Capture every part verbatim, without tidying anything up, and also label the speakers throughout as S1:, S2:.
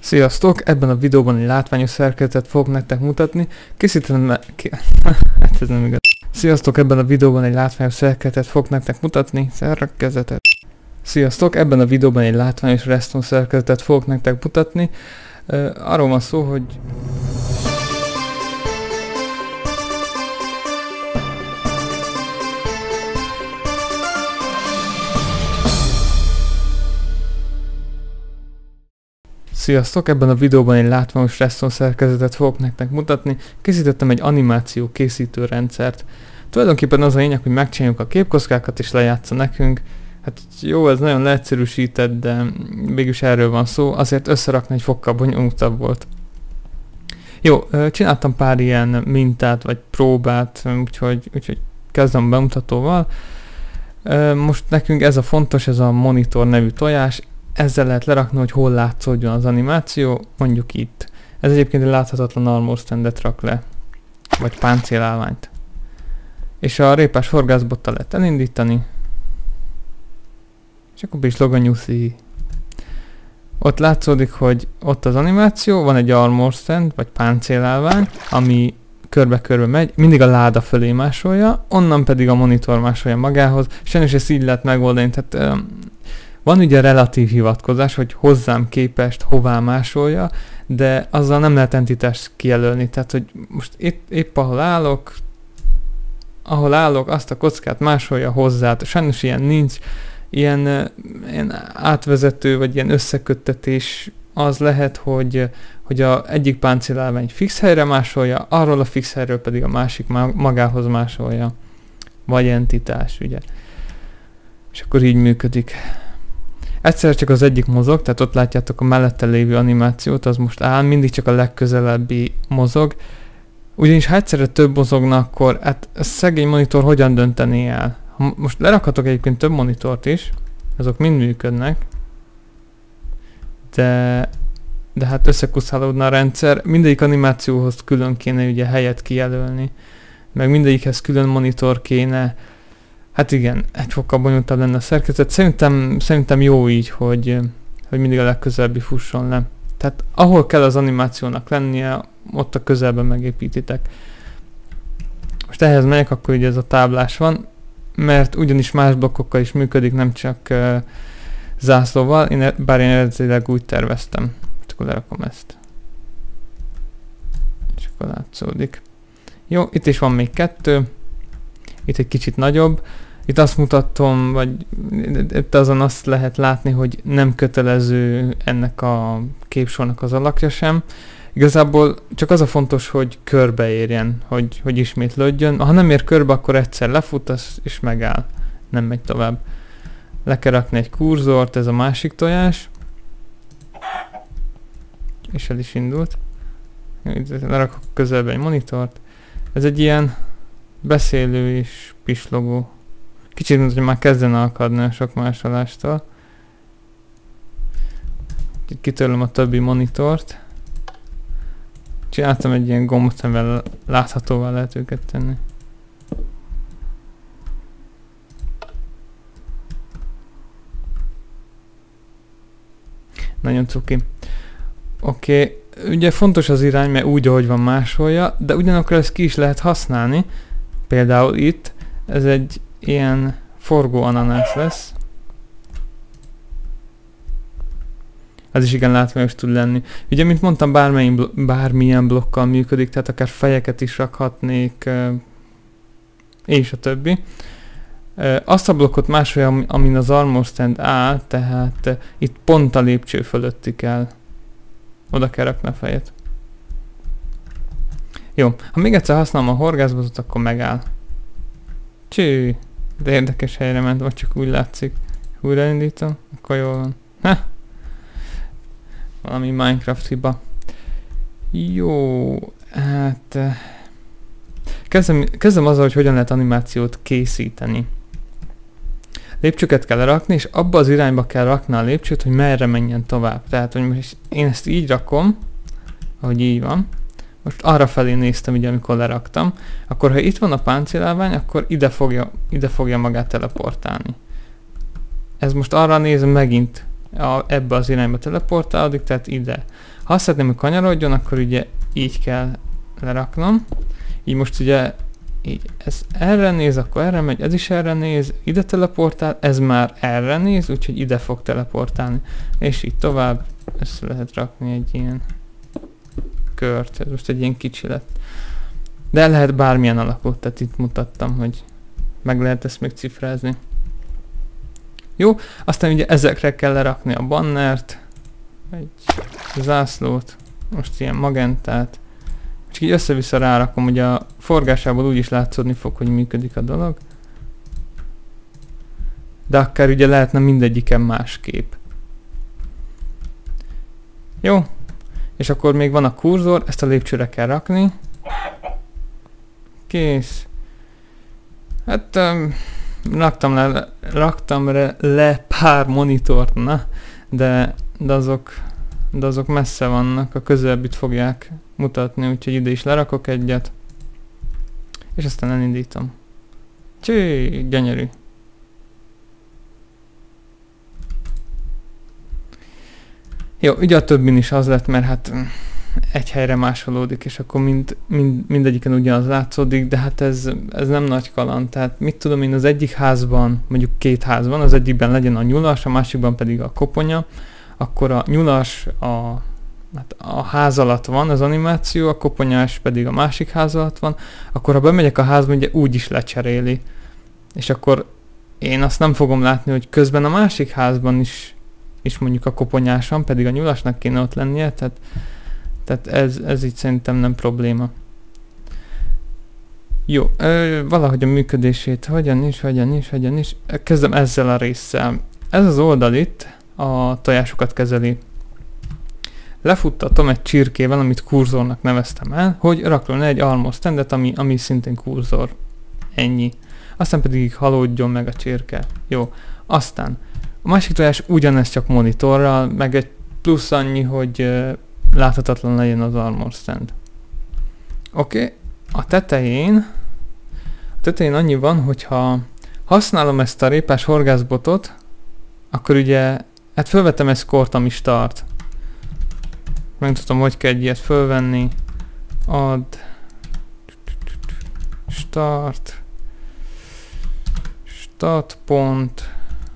S1: Sziasztok! Ebben a videóban egy látványos szerkezetet fogok nektek mutatni. Készítettem... Ki... hát ez nem igaz. Sziasztok! Ebben a videóban egy látványos szerkezetet fogok nektek mutatni. Szerkezetet. Sziasztok! Ebben a videóban egy látványos redstone szerkezetet fogok nektek mutatni. Uh, arról van szó, hogy... Sziasztok! Ebben a videóban egy látványos redstone szerkezetet fogok nektek mutatni. Készítettem egy animáció készítő rendszert. Tulajdonképpen az a lényeg, hogy megcsináljuk a képkockákat és lejátsza nekünk. Hát jó, ez nagyon leegyszerűsített, de mégis erről van szó, azért összerakni egy fokkal bonyolultabb volt. Jó, csináltam pár ilyen mintát vagy próbát, úgyhogy, úgyhogy kezdem a bemutatóval. Most nekünk ez a fontos, ez a monitor nevű tojás. Ezzel lehet lerakni, hogy hol látszódjon az animáció, mondjuk itt. Ez egyébként egy láthatatlan armor standet rak le, vagy páncélállványt. És a répás horgászbottal lehet elindítani. És akkor be is log a nyuszi. Ott látszódik, hogy ott az animáció, van egy armor stand, vagy páncélállvány, ami körbe-körbe megy, mindig a láda fölé másolja, onnan pedig a monitor másolja magához. Sajnos ezt így lehet megoldani, tehát... Um, Van ugye relatív hivatkozás, hogy hozzám képest hová másolja, de azzal nem lehet entitást kijelölni. Tehát, hogy most itt, épp ahol állok, ahol állok, azt a kockát másolja hozzá. Sajnos ilyen nincs, ilyen, ilyen átvezető, vagy ilyen összeköttetés az lehet, hogy, hogy a egyik páncélállvány fix helyre másolja, arról a fix helyről pedig a másik magához másolja. Vagy entitás, ugye. És akkor így működik. Egyszerre csak az egyik mozog, tehát ott látjátok a mellette lévő animációt, az most áll, mindig csak a legközelebbi mozog. Ugyanis ha egyszerre több mozogna, akkor hát a szegény monitor hogyan döntené el? Ha most lerakhatok egyébként több monitort is, azok mind működnek, de, de hát összekuszálódna a rendszer, mindegyik animációhoz külön kéne ugye helyet kijelölni, meg mindegyikhez külön monitor kéne. Hát igen, egy fokkal bonyolultabb lenne a szerkezet. Szerintem, szerintem jó így, hogy, hogy mindig a legközelebbi fusson le. Tehát ahol kell az animációnak lennie, ott a közelben megépítitek. Most ehhez megyek, akkor ugye ez a táblás van, mert ugyanis más blokkokkal is működik, nem csak uh, zászlóval, én, bár én eredetileg úgy terveztem. Csak lerakom ezt. És akkor látszódik. Jó, itt is van még kettő. Itt egy kicsit nagyobb. Itt azt mutatom, vagy itt azon azt lehet látni, hogy nem kötelező ennek a képsornak az alakja sem. Igazából csak az a fontos, hogy körbeérjen, hogy, hogy ismétlődjön. Ha nem ér körbe, akkor egyszer lefut, az és megáll. Nem megy tovább. Le kell rakni egy kurzort, ez a másik tojás. És el is indult. Lerakok közelbe egy monitort. Ez egy ilyen beszélő és pislogó. Kicsit, mint hogy már kezdene akadni a sok másolástól. Kitörlöm a többi monitort. Csináltam egy ilyen gombot, amivel láthatóvá lehet őket tenni. Nagyon cuki. Oké, okay. Ugye fontos az irány, mert úgy, ahogy van másolja, de ugyanakkor ezt ki is lehet használni. Például itt, ez egy ilyen forgó ananász lesz. Ez is igen látványos tud lenni. Ugye, mint mondtam, bármilyen, bármilyen blokkal működik, tehát akár fejeket is rakhatnék, és a többi. Azt a blokkot másolja, amin az armor stand áll, tehát itt pont a lépcső fölötti kell. Oda kell rakni a fejet. Jó, ha még egyszer használom a horgászbotot, akkor megáll. Csű, de érdekes helyre ment, vagy csak úgy látszik. Újraindítom, akkor jól van. Ha! Valami Minecraft hiba. Jó, hát... Kezdem, kezdem azzal, hogy hogyan lehet animációt készíteni. Lépcsőket kell rakni, és abba az irányba kell rakni a lépcsőt, hogy merre menjen tovább. Tehát, hogy most én ezt így rakom, ahogy így van. Most arra felé néztem, ugye, amikor leraktam. Akkor, ha itt van a páncélállvány, akkor ide fogja, ide fogja magát teleportálni. Ez most arra néz, megint a, ebbe az irányba teleportálódik, tehát ide. Ha azt szeretném, hogy kanyarodjon, akkor ugye így kell leraknom. Így most ugye így ez erre néz, akkor erre megy, ez is erre néz, ide teleportál, ez már erre néz, úgyhogy ide fog teleportálni. És így tovább, ezt lehet rakni egy ilyen kört, ez most egy ilyen kicsi lett. De lehet bármilyen alakot, tehát itt mutattam, hogy meg lehet ezt még cifrázni. Jó, aztán ugye ezekre kell lerakni a bannert, egy zászlót, most ilyen magentát, és így össze-vissza rárakom, ugye a forgásából úgy is látszódni fog, hogy működik a dolog. De akár ugye lehetne mindegyiken másképp. Jó, és akkor még van a kurzor, ezt a lépcsőre kell rakni. Kész. Hát um, raktam, le, raktam le, le pár monitort, na, de, de, azok, de azok messze vannak, a közelebbit fogják mutatni, úgyhogy ide is lerakok egyet. És aztán elindítom. Csí, gyönyörű. Jó, ugye a többin is az lett, mert hát egy helyre másolódik, és akkor mind, mind, mindegyiken ugyanaz látszódik, de hát ez, ez nem nagy kaland. Tehát mit tudom én, az egyik házban, mondjuk két ház van, az egyikben legyen a nyulas, a másikban pedig a koponya, akkor a nyulas a, hát a ház alatt van az animáció, a koponyás pedig a másik ház alatt van, akkor ha bemegyek a házba, ugye úgy is lecseréli. És akkor én azt nem fogom látni, hogy közben a másik házban is, is mondjuk a koponyás van, pedig a nyulasnak kéne ott lennie, tehát Tehát ez, ez így szerintem nem probléma. Jó, ö, valahogy a működését, hogyan is, hogyan is, hogyan is. Kezdem ezzel a résszel. Ez az oldal itt a tojásokat kezeli. Lefuttatom egy csirkével, amit kurzornak neveztem el, hogy rakjon egy almost standet, ami, ami szintén kurzor. Ennyi. Aztán pedig halódjon meg a csirke. Jó. Aztán a másik tojás ugyanez, csak monitorral, meg egy plusz annyi, hogy ö, láthatatlan legyen az armor stand. Oké, okay. A tetején a tetején annyi van, hogyha használom ezt a répás horgászbotot, akkor ugye, hát fölvettem egy skort, ami start. Megmutatom, hogy kell egy ilyet fölvenni. Add start start pont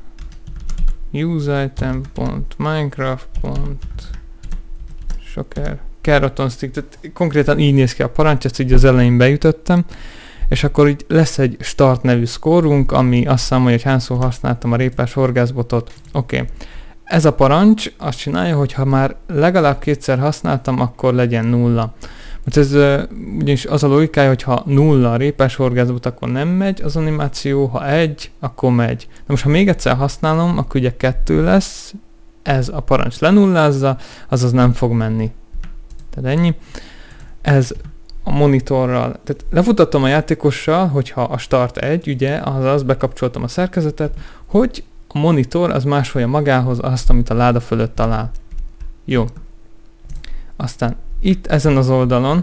S1: use item pont minecraft pont soker, keraton stick, tehát konkrétan így néz ki a parancs, ezt így az elején beütöttem, és akkor így lesz egy start nevű szkórunk, ami azt számolja, hogy hányszor használtam a répás horgászbotot. Oké. Okay. Ez a parancs azt csinálja, hogy ha már legalább kétszer használtam, akkor legyen nulla. Mert ez uh, ugyanis az a logikája, hogy ha nulla a répás horgászbot, akkor nem megy az animáció, ha egy, akkor megy. Na most, ha még egyszer használom, akkor ugye kettő lesz, ez a parancs lenullázza, azaz nem fog menni. Tehát ennyi. Ez a monitorral, tehát lefutatom a játékossal, hogyha a start egy, ugye, azaz bekapcsoltam a szerkezetet, hogy a monitor az másolja magához azt, amit a láda fölött talál. Jó. Aztán itt ezen az oldalon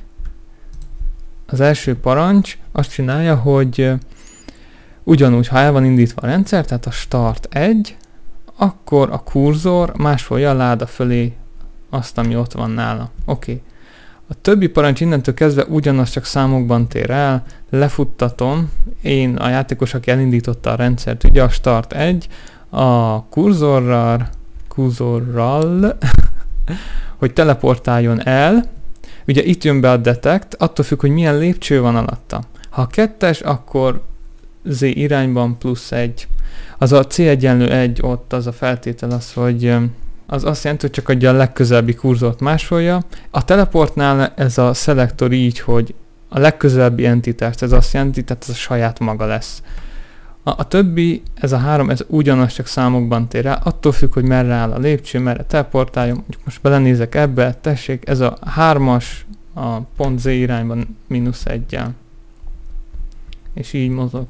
S1: az első parancs azt csinálja, hogy ugyanúgy, ha el van indítva a rendszer, tehát a start egy, akkor a kurzor másolja a láda fölé azt, ami ott van nála. Oké. Okay. A többi parancs innentől kezdve ugyanaz, csak számokban tér el, lefuttatom, én a játékos, aki elindította a rendszert, ugye a start egy, a kurzorral, kurzorral, hogy teleportáljon el, ugye itt jön be a detect, attól függ, hogy milyen lépcső van alatta. Ha a kettes, akkor Z irányban plusz egy. Az a C egyenlő egy, ott az a feltétel az, hogy az azt jelenti, hogy csak adja a legközelebbi kurzort másolja. A teleportnál ez a szelektor így, hogy a legközelebbi entitást, ez azt jelenti, tehát ez a saját maga lesz. A, a többi, ez a három, ez ugyanaz, csak számokban tér el, attól függ, hogy merre áll a lépcső, merre teleportáljon. Mondjuk most belenézek ebbe, tessék, ez a hármas, a pont Z irányban mínusz egyel. És így mozog.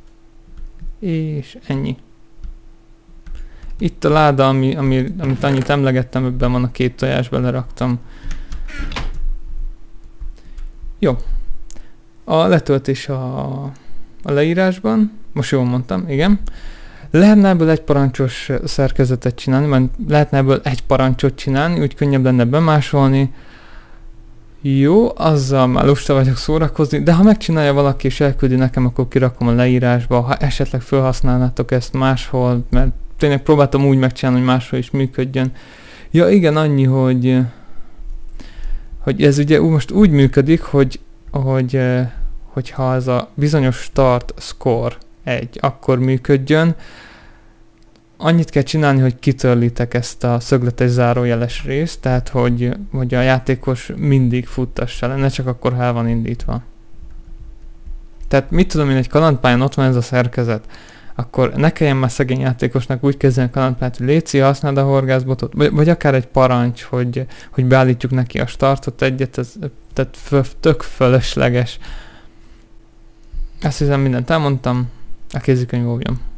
S1: És ennyi. Itt a láda, ami, ami, amit annyit emlegettem, ebben van a két tojás, beleraktam. Jó. A letöltés a, a leírásban. Most jól mondtam, igen. Lehetne ebből egy parancsos szerkezetet csinálni, mert lehetne ebből egy parancsot csinálni, úgy könnyebb lenne bemásolni. Jó, azzal már lusta vagyok szórakozni, de ha megcsinálja valaki és elküldi nekem, akkor kirakom a leírásba, ha esetleg felhasználnátok ezt máshol, mert tényleg próbáltam úgy megcsinálni, hogy máshol is működjön. Ja igen, annyi, hogy, hogy ez ugye most úgy működik, hogy, hogy hogyha ez a bizonyos start score egy, akkor működjön. Annyit kell csinálni, hogy kitörlitek ezt a szögletes zárójeles részt, tehát hogy, hogy a játékos mindig futtassa le, ne csak akkor, ha el van indítva. Tehát mit tudom én, egy kalandpályán ott van ez a szerkezet, akkor ne kelljen már szegény játékosnak úgy kezdeni a kalandpályát, hogy léci, használd a horgászbotot, vagy, vagy akár egy parancs, hogy, hogy beállítjuk neki a startot egyet, ez, tehát föl, tök fölösleges. Azt hiszem, mindent elmondtam, a kézikönyv óvjon.